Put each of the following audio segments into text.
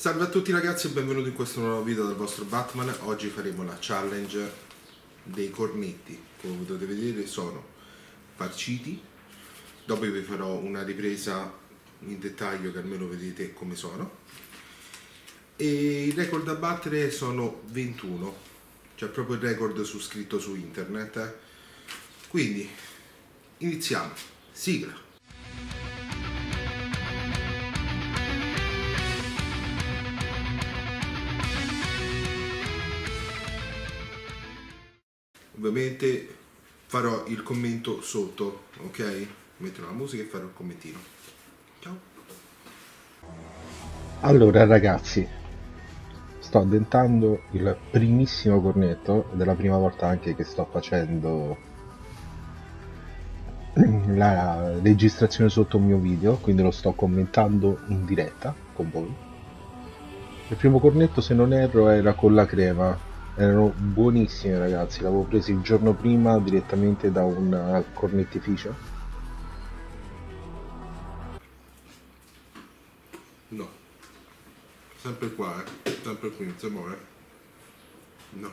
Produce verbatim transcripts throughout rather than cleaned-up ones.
Salve a tutti ragazzi e benvenuti in questo nuovo video del vostro Batman. Oggi faremo la challenge dei cornetti. Come potete vedere sono farciti. Dopo vi farò una ripresa in dettaglio che almeno vedete come sono. E il record da battere sono ventuno, cioè proprio il record su scritto su internet. Quindi iniziamo. Sigla. Ovviamente farò il commento sotto, ok? Metterò la musica e farò il commentino. Ciao. Allora ragazzi, sto addentando il primissimo cornetto ed è la prima volta anche che sto facendo la registrazione sotto un mio video, quindi lo sto commentando in diretta con voi. Il primo cornetto, se non erro, era con la crema. Erano buonissime ragazzi, l'avevo preso il giorno prima direttamente da un cornettificio. No. Sempre qua, eh. Sempre qui, non si muove. No.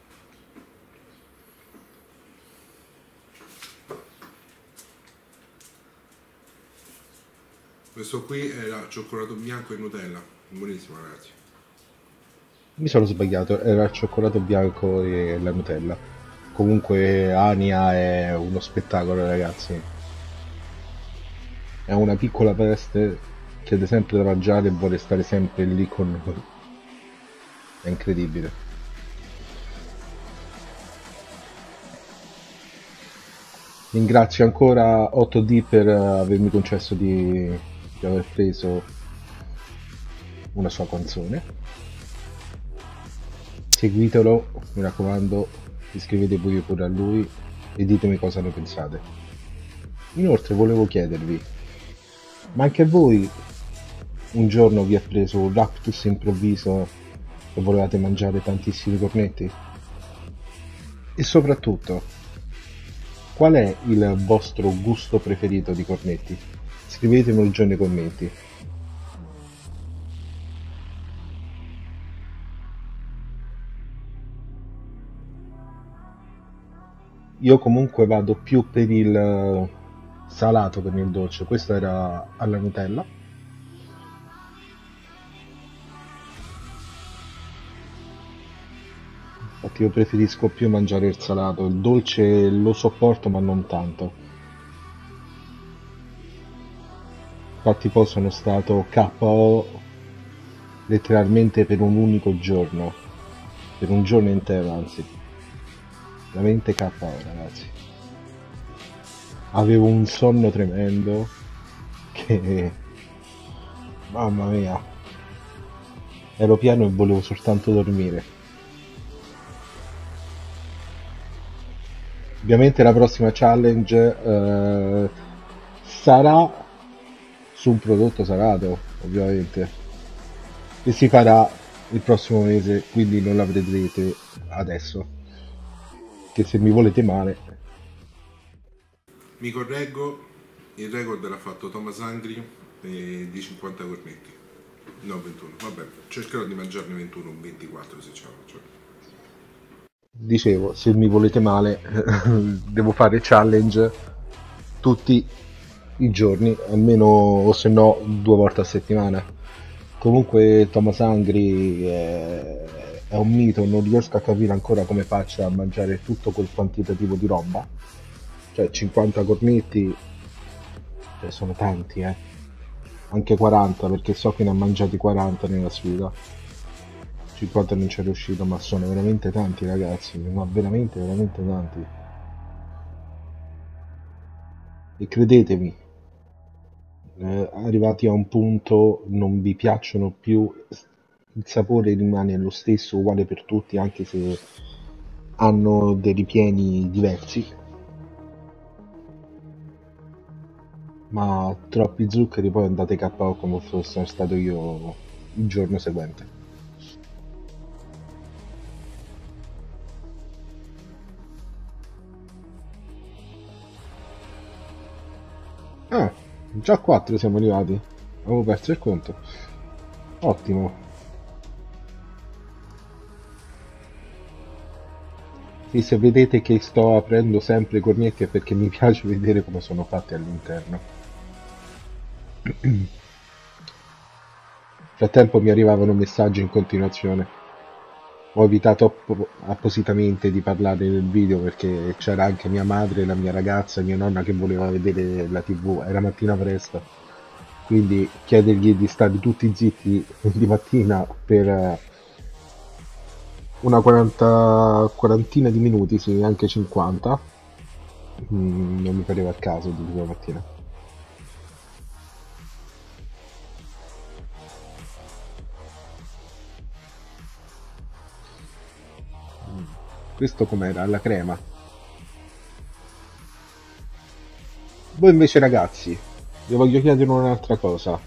Questo qui era cioccolato bianco e Nutella. Buonissimo ragazzi. Mi sono sbagliato, era il cioccolato bianco e la Nutella. Comunque Ania è uno spettacolo ragazzi. È una piccola peste, chiede sempre da mangiare e vuole stare sempre lì con noi. È incredibile. Ringrazio ancora otto D per avermi concesso di, di aver preso una sua canzone. Seguitelo, mi raccomando, iscrivetevi pure a lui e ditemi cosa ne pensate. Inoltre volevo chiedervi, ma anche a voi un giorno vi è preso un raptus improvviso e volevate mangiare tantissimi cornetti? E soprattutto, qual è il vostro gusto preferito di cornetti? Scrivetemelo giù nei commenti. Io comunque vado più per il salato che per il dolce. Questo era alla Nutella. Infatti io preferisco più mangiare il salato. Il dolce lo sopporto ma non tanto. Infatti poi sono stato K O letteralmente per un unico giorno. Per un giorno intero anzi. Veramente K O ragazzi. Avevo un sonno tremendo che mamma mia, ero pieno e volevo soltanto dormire. Ovviamente la prossima challenge eh, sarà su un prodotto salato, ovviamente, e si farà il prossimo mese, quindi non la vedrete adesso, che se mi volete male. Mi correggo, il record l'ha fatto Thomas Angry eh, di cinquanta cornetti. No, ventuno. Vabbè, cercherò di mangiarne ventuno o ventiquattro se ce la faccio. Dicevo, se mi volete male devo fare challenge tutti i giorni, almeno, o se no due volte a settimana. Comunque Thomas Angry è, è un mito, non riesco a capire ancora come faccia a mangiare tutto quel quantitativo di roba. Cioè cinquanta cornetti, cioè, sono tanti, eh. Anche quaranta, perché so che ne ha mangiati quaranta nella sfida. cinquanta non c'è riuscito, ma sono veramente tanti ragazzi, ma veramente veramente tanti. E credetemi, eh, arrivati a un punto non vi piacciono più, il sapore rimane lo stesso, uguale per tutti, anche se hanno dei ripieni diversi, ma troppi zuccheri poi andate K O come sono stato io il giorno seguente. Ah, già a quattro siamo arrivati. Avevo perso il conto. Ottimo. Sì, se vedete che sto aprendo sempre i cornetti è perché mi piace vedere come sono fatti all'interno. Nel frattempo mi arrivavano messaggi in continuazione. Ho evitato app- appositamente di parlare nel video perché c'era anche mia madre, la mia ragazza, mia nonna che voleva vedere la tivù, era mattina presto, quindi chiedergli di stare tutti zitti di mattina per eh, una quaranta, quarantina di minuti, sì, anche cinquanta, mm, non mi pareva il caso di quella mattina. Questo com'era? La crema. Voi invece ragazzi, vi voglio chiedere un'altra cosa.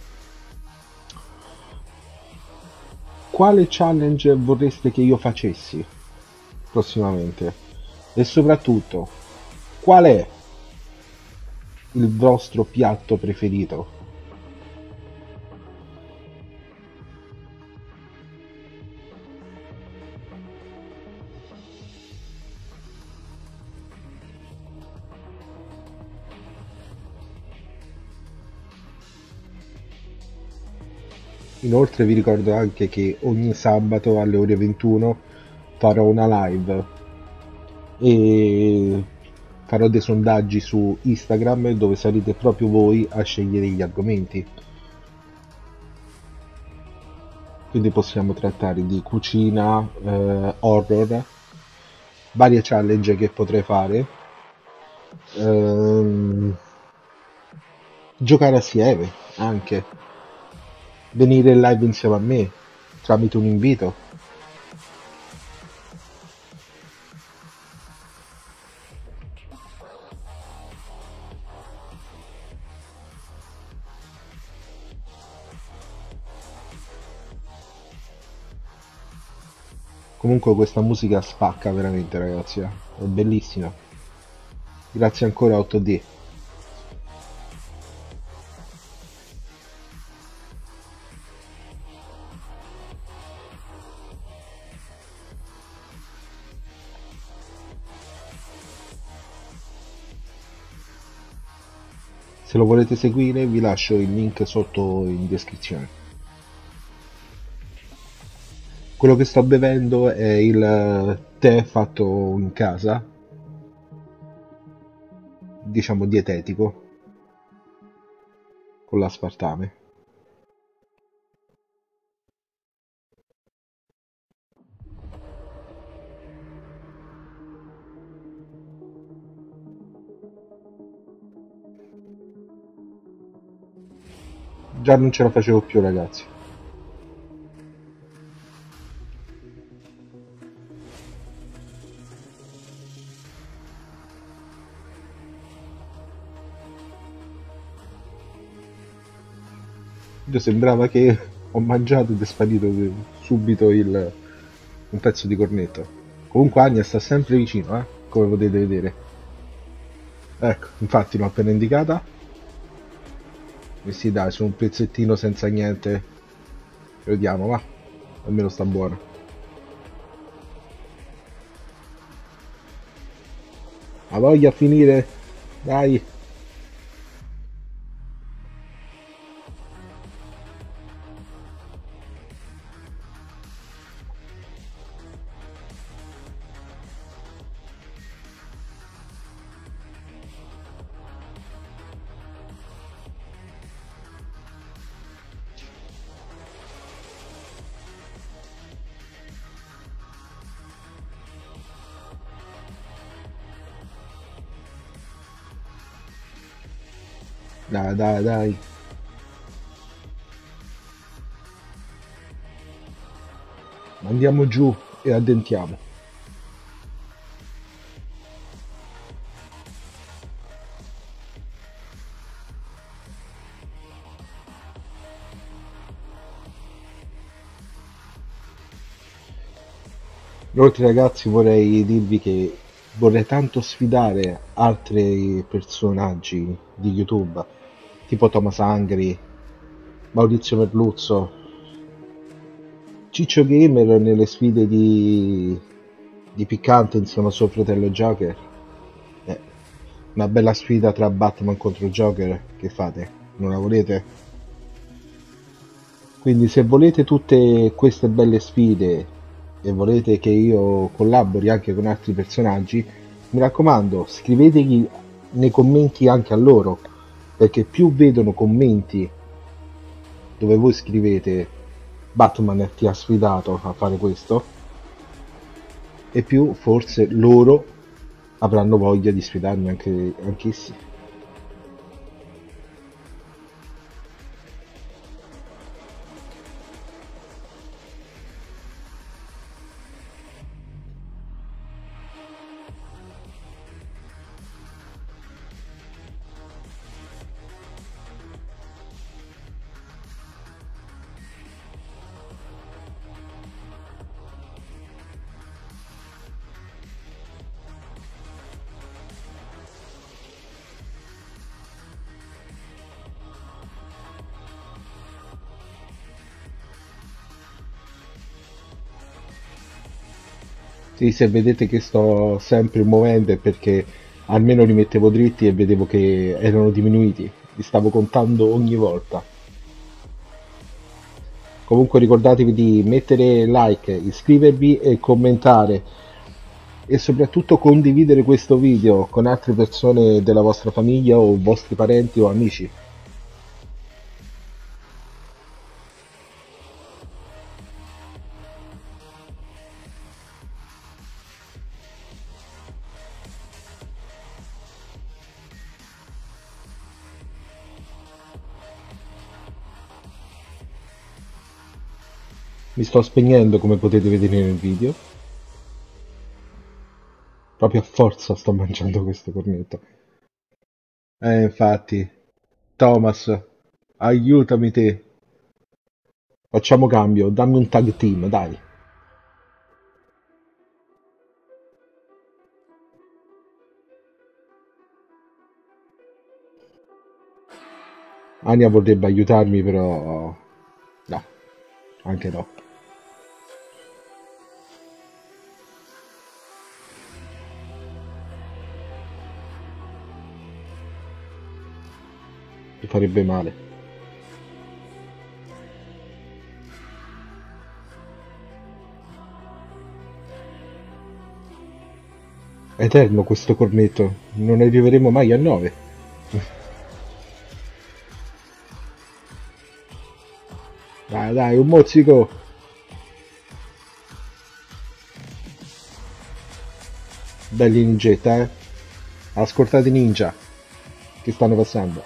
Quale challenge vorreste che io facessi prossimamente? E soprattutto, qual è il vostro piatto preferito? Inoltre vi ricordo anche che ogni sabato alle ore ventuno farò una live e farò dei sondaggi su Instagram dove sarete proprio voi a scegliere gli argomenti. Quindi possiamo trattare di cucina, eh, horror, varie challenge che potrei fare, ehm, giocare assieme anche, venire in live insieme a me tramite un invito. Comunque questa musica spacca veramente ragazzi, eh. È bellissima. Grazie ancora otto D. Se lo volete seguire vi lascio il link sotto in descrizione. Quello che sto bevendo è il tè fatto in casa, diciamo dietetico, con l'aspartame. Già non ce la facevo più ragazzi. Io sembrava che ho mangiato ed è sparito subito il, un pezzo di cornetto. Comunque Anya sta sempre vicino, eh, come potete vedere. Ecco, infatti l'ho appena indicata. E sì dai, su un pezzettino senza niente. Vediamo, va. Almeno sta buono. Ha voglia a finire? Dai. Dai, dai, dai. Andiamo giù e addentiamo. Inoltre ragazzi vorrei dirvi che vorrei tanto sfidare altri personaggi di YouTube, tipo Thomas Angry, Maurizio Merluzzo, Ciccio Gamer nelle sfide di di piccante insieme al suo fratello Joker. Eh, una bella sfida tra Batman contro Joker, che fate? Non la volete? Quindi se volete tutte queste belle sfide e volete che io collabori anche con altri personaggi, mi raccomando, scrivetegli nei commenti anche a loro, perché più vedono commenti dove voi scrivete Batman ti ha sfidato a fare questo, e più forse loro avranno voglia di sfidarmi anche anch'essi. Sì, se vedete che sto sempre muovendo è perché almeno li mettevo dritti e vedevo che erano diminuiti, li stavo contando ogni volta. Comunque ricordatevi di mettere like, iscrivervi e commentare e soprattutto condividere questo video con altre persone della vostra famiglia o vostri parenti o amici. Mi sto spegnendo come potete vedere nel video, proprio a forza sto mangiando questo cornetto. Eh, infatti, Thomas, aiutami te. Facciamo cambio, dammi un tag team, dai. Ania vorrebbe aiutarmi, però no, anche no. Mi farebbe male. È eterno questo cornetto, non arriveremo mai a nove. Dai, dai, un mozzico. Belli ninjetta, eh. Ascoltate i ninja che stanno passando.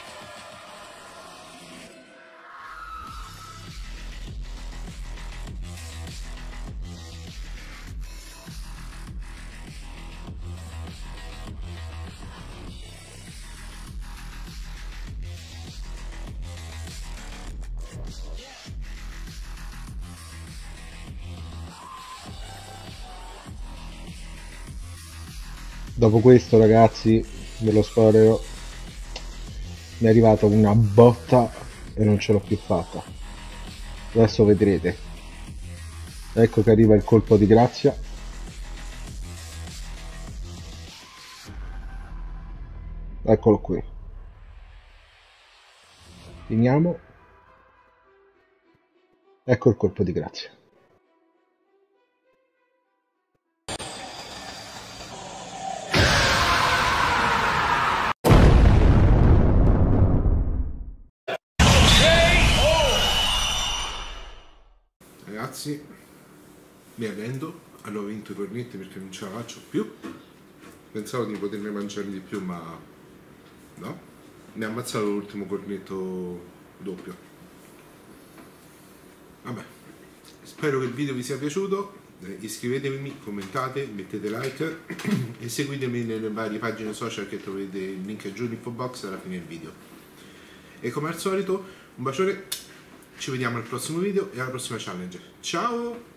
Dopo questo, ragazzi, ve lo spoilerò, mi è arrivata una botta e non ce l'ho più fatta. Adesso vedrete. Ecco che arriva il colpo di grazia. Eccolo qui. Finiamo. Ecco il colpo di grazia. Ragazzi, mi arrendo, hanno vinto i cornetti perché non ce la faccio più. Pensavo di poterne mangiare di più, ma no. Mi ha ammazzato l'ultimo cornetto doppio. Vabbè, spero che il video vi sia piaciuto. Eh, iscrivetevi, commentate, mettete like e seguitemi nelle varie pagine social che trovate il link giù in info box alla fine del video. E come al solito, un bacione, ci vediamo al prossimo video e alla prossima challenge. Ciao!